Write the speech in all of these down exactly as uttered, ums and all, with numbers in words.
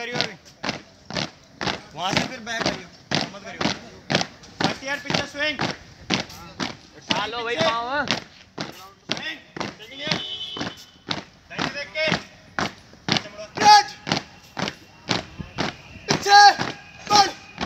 करियो अभी, वहाँ से फिर बैक करियो, मत करियो। फर्स्ट ईयर पीछे स्विंग, उठा लो भाई पाँव। स्विंग, सेकंड ईयर, लाइन देख के, पीछे मुड़ो, कैच, पीछे, बढ़,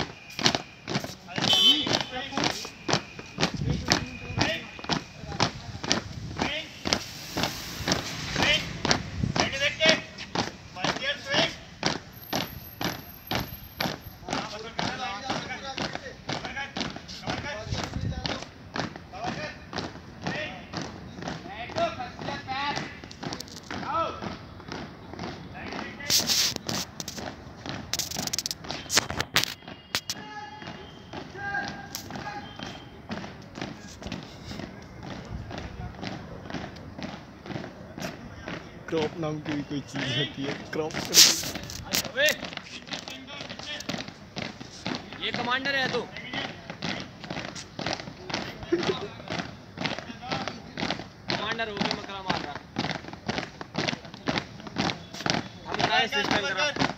क्रॉप नाम की कोई चीज होती है, क्रॉप। ये कमांडर है तू। कमांडर हो गया, मकरा मार रहा। हम सिस्टम करा।